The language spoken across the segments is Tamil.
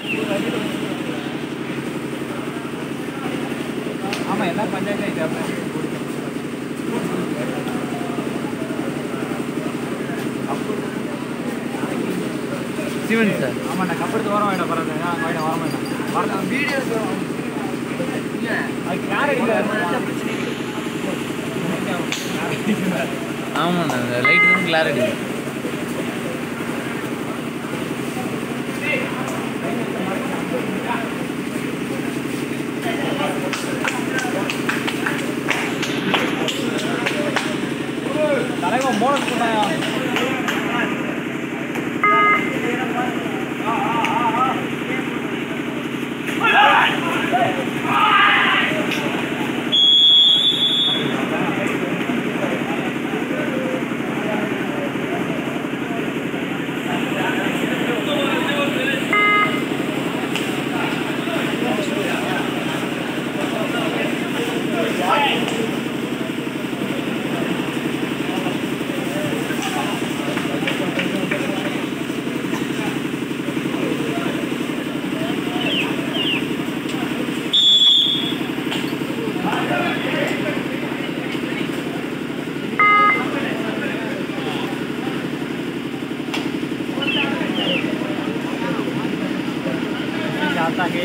ஆமா எல்லாம் பஞ்சாயத்து சிவன் சார். ஆமாண்ணா கப்படுத்து வர வேண்டாம் பரவாயில்ல வேண்டாம் வர வேண்டாம் வரலாம் வீடியோஸ் அது கிளாரிட்டி ஆமாண்ணா அந்த லைட்டு தான் கிளாரிட்டி. தலைவன் போனஸ் பண்ணாயா जाता है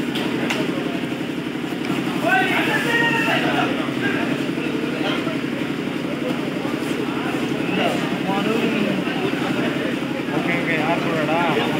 ओके ओके यार थोड़ा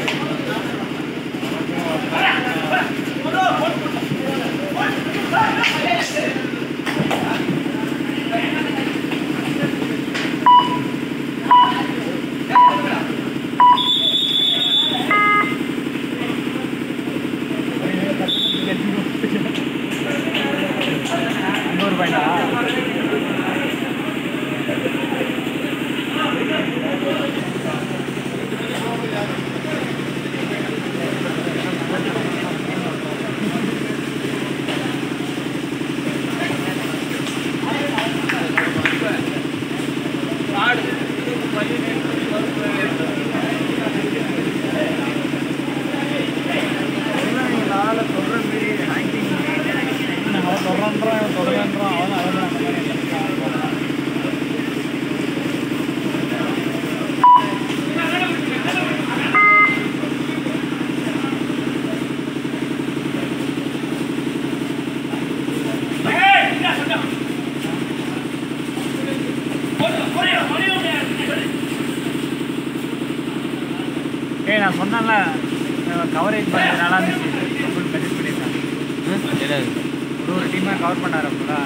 நான் சொன்னேன்ல கவரேஜ் பண்ண நல்லா இருந்துச்சு ஃபுல் மெசேஜ் பண்ணியிருக்கேன் ஒரு டீமாக கவர் பண்ணார்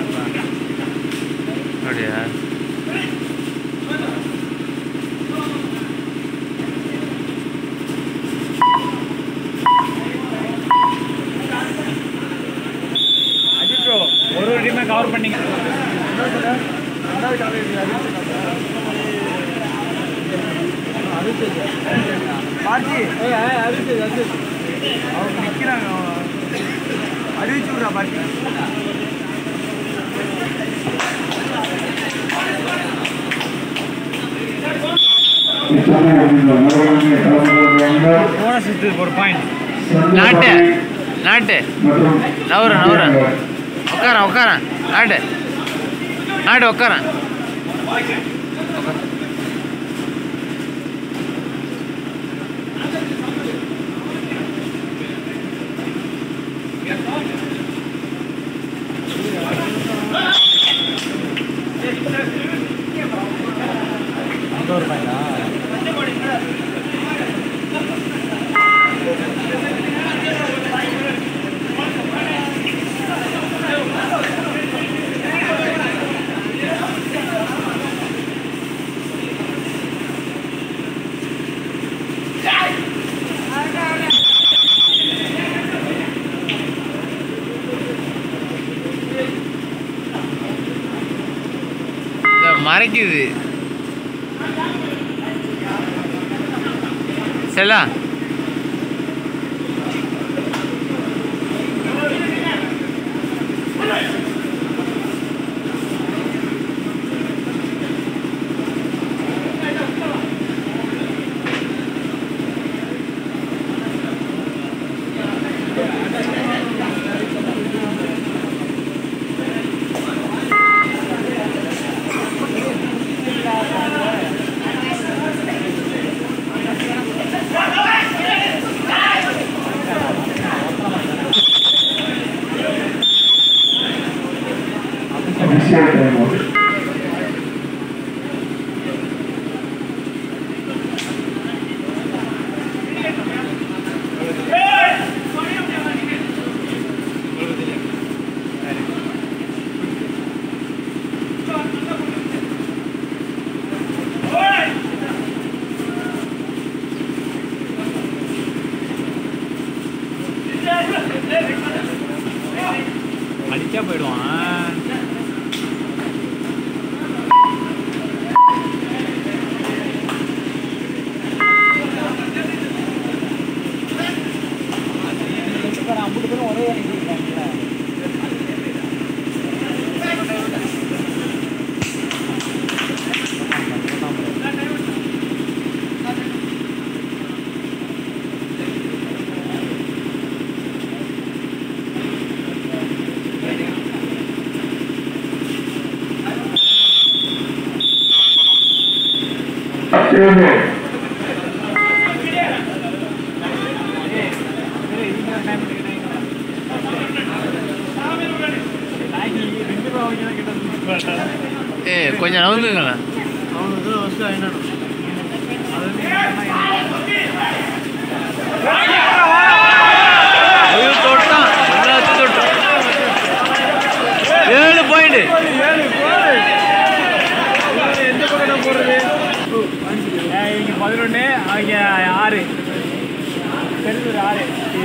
அப்படியா? அஜித் ப்ரோ ஒரு டீமாக கவர் பண்ணீங்க பார்த்தி அவங்க நிற்கிறாங்க அறிவிச்சு விட்றா பார்த்தி போனஸ் ஒரு பாயிண்ட் நாட்டு நாட்டு நவுறேன் நவுறேன் உட்காரன் உட்காரன் நாட்டு நாட்டு உட்காரன் ஒரு பாயிண்டா மறைக்குது செல்லா அடிச்சா போயிடுவான். அம்புட்டு பேரும் ஒரே கொஞ்சம் நவுந்துங்களா அவனுக்கு ஃபஸ்ட்டு ஐநூறு தொட்டான் தொட்டான் 7 பாயிண்ட். எந்த பக்கம் போடுறது? இங்கே 11 அவங்க 6 பெருந்தூர் 6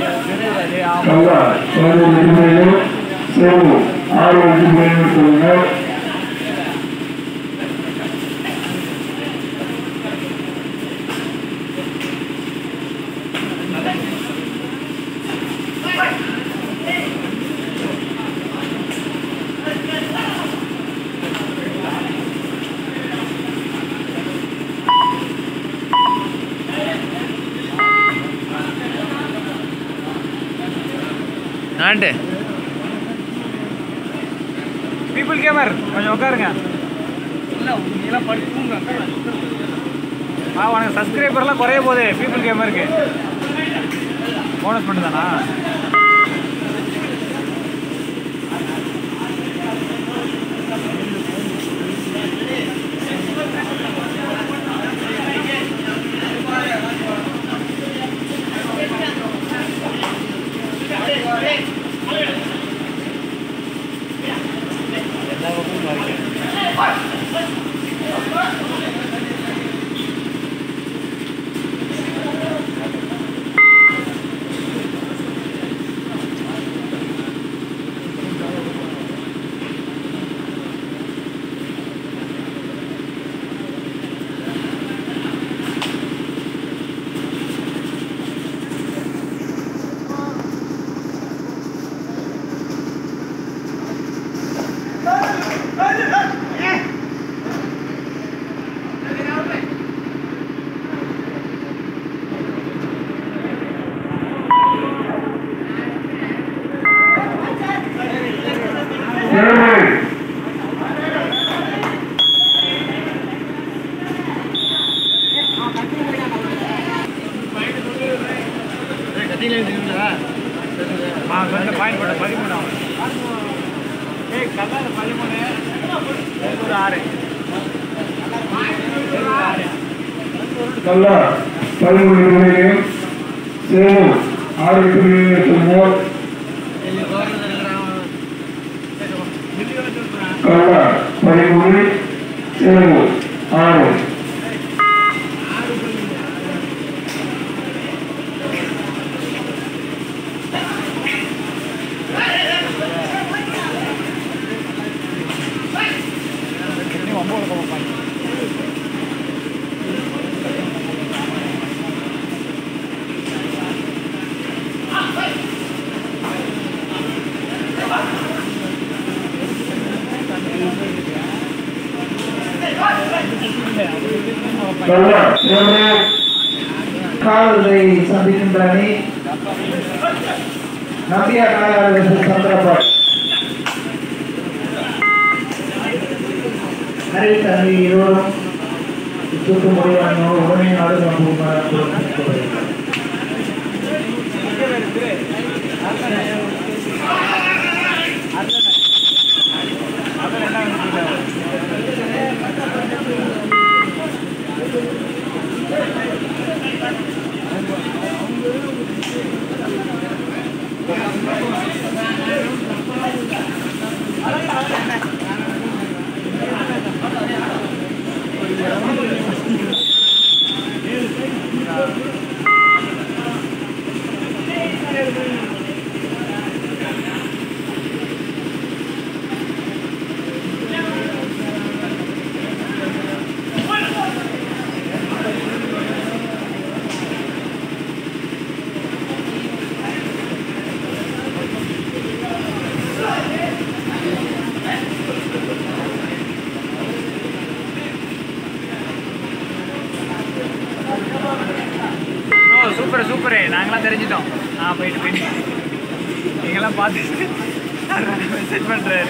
நாட்டு பீப்புள் கேமர் கொஞ்சம் உட்காருங்க. இல்லை நீங்களாம் படிப்புங்க. உனக்கு சப்ஸ்கிரைபர்லாம் குறைய போகுது பீப்புள் கேமருக்கு. போனஸ் மட்டும் தானா? பாயிண்ட் போட்ட 13 கல்லாத 13 கல்லா 13 சேலம் 6 கல்லா 13 சேலம் 6 கால்களை சந்திக்கின்ற அணி நம்பியார் நாயர் versus சந்திரபால். அறிவித்த அணி இருவரும் சுற்று முடிவான உடனே நாடு சூப்பர் சூப்பரு, நாங்களாம் தெரிஞ்சிட்டோம். போயிட்டு நீங்களாம் பார்த்து மெசேஜ் பண்ணுறாரு.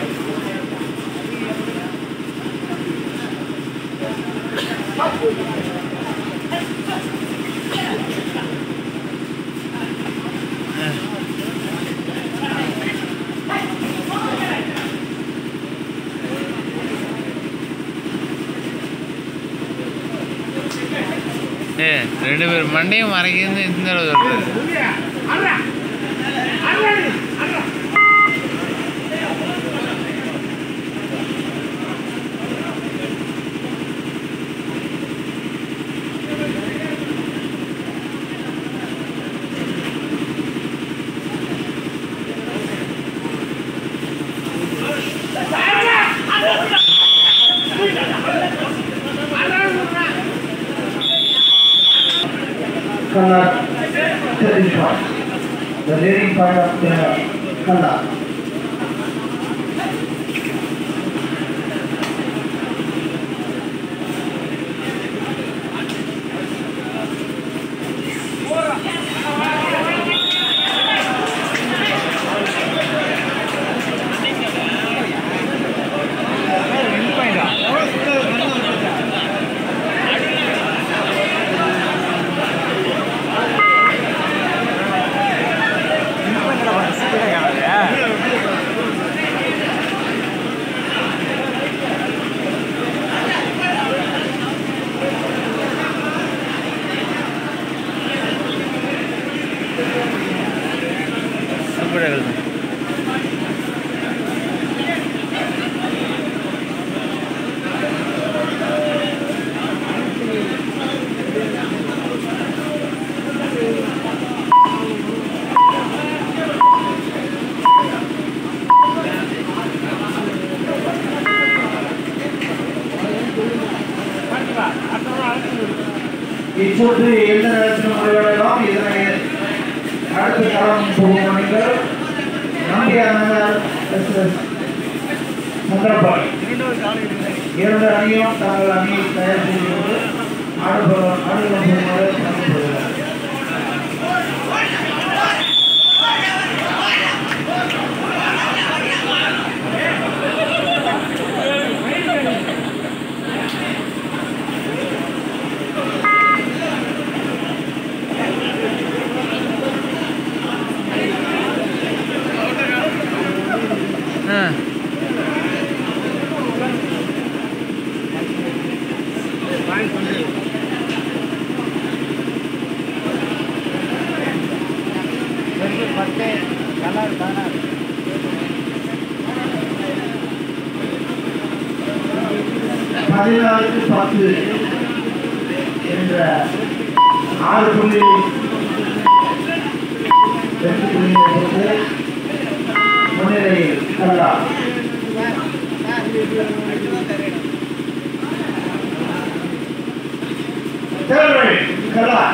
ரெண்டு பேர் மண்டையும் மறைக்கிறது இந்த அளவு Kala, the leading part of the Kala. இச்சொற்று எந்த நேரத்திலும் முடிவடையலாம். இதனை அடுத்த காலம் போகும் நீங்கள் நம்பியார் சந்திரபால் இரண்டு அணியும் தங்கள் அணியை தயார் செய்து ஆடுபடுமாறு கலந்துகொள்கிறார். பதினாறுக்கு 10 என்ற 6 புள்ளி 2 புள்ளிகளை முன்னிலையில் கல்லா கல்லா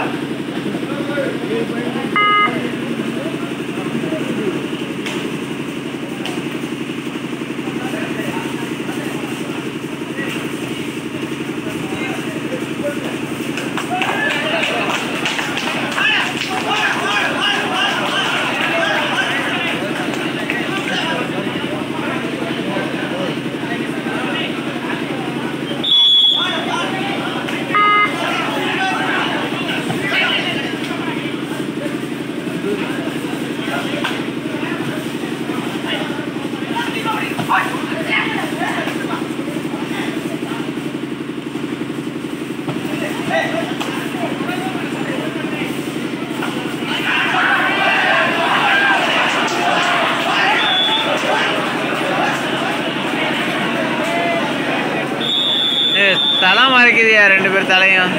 தலை மறைக்குதியா 2 பேர் தலையும்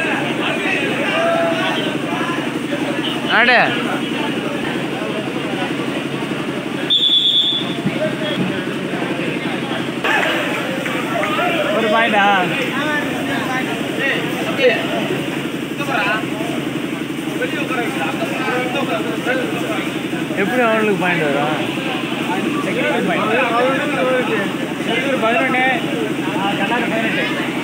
ஆடு ஒரு பாயிண்டா எப்படி அவனுக்கு பாயிண்ட் வரும்? 11 கண்ணாடி 18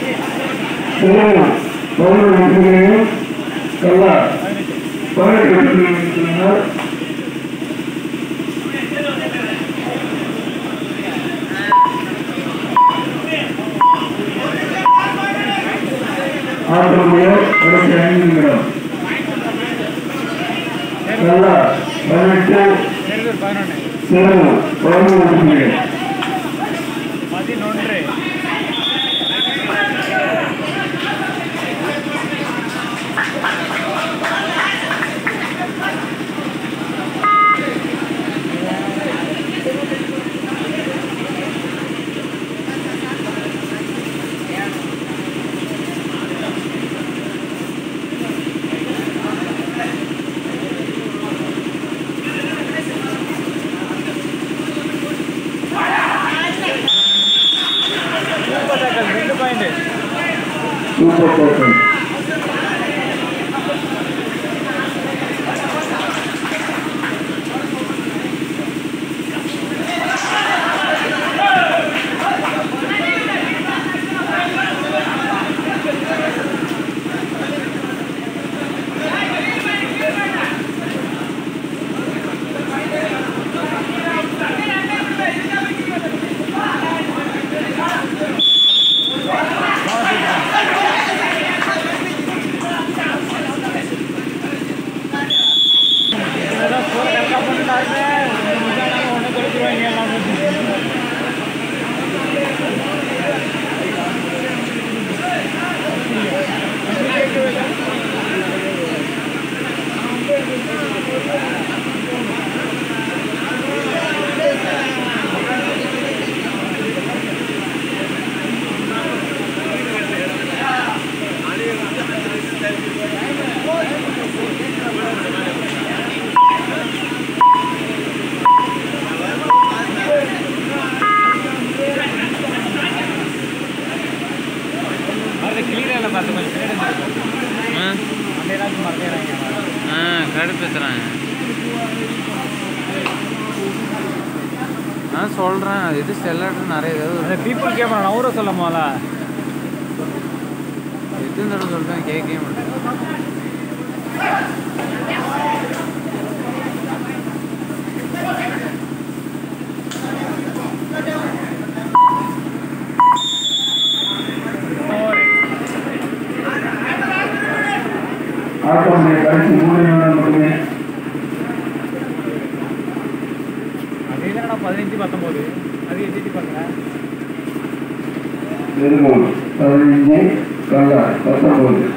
கடுப்பேத்துறாங்க. நான் சொல்கிறேன் இது செல்லாட்டு நிறைய ஏதாவது பீப்புள் கேட்பான் அவரும் சொல்ல போல எதுவும் தடவை சொல்லிட்டேன் கேட்கவே மாட்டேன். கடைசி 3 நிமிடம் மட்டுமே. அதே தான் 15-19 அது எதிர்த்து பார்க்குறேன். 15 கல்லா 19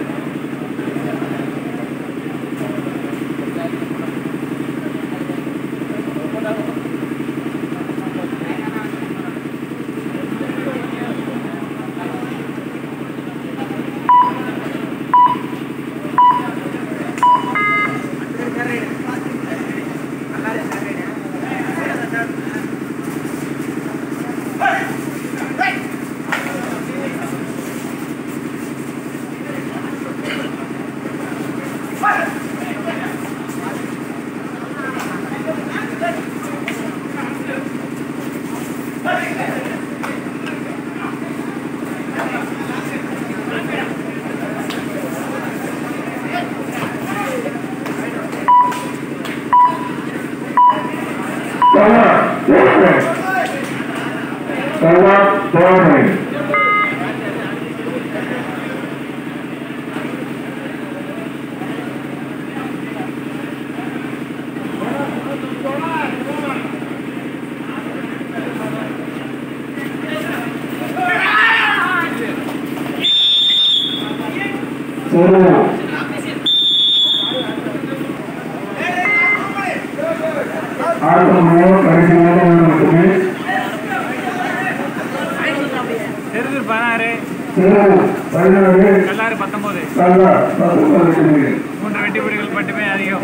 Hola. ஆட்டம் கடைசி மட்டுமே தெருதூர் 16 கல்லாறு 19 3 வெட்டி புலிகள் மட்டுமே அதிகம்.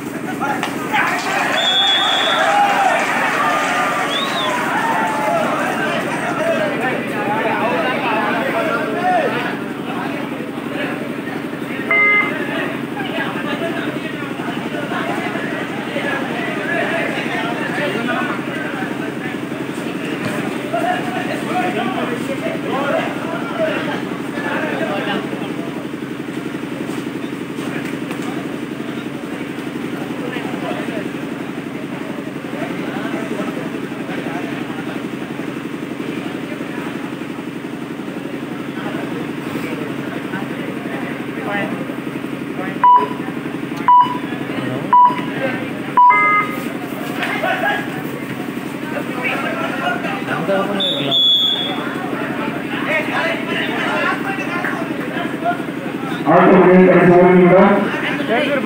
தெருதூர்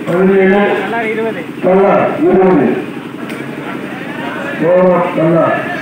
17 கல்லாறு 20 கல்லா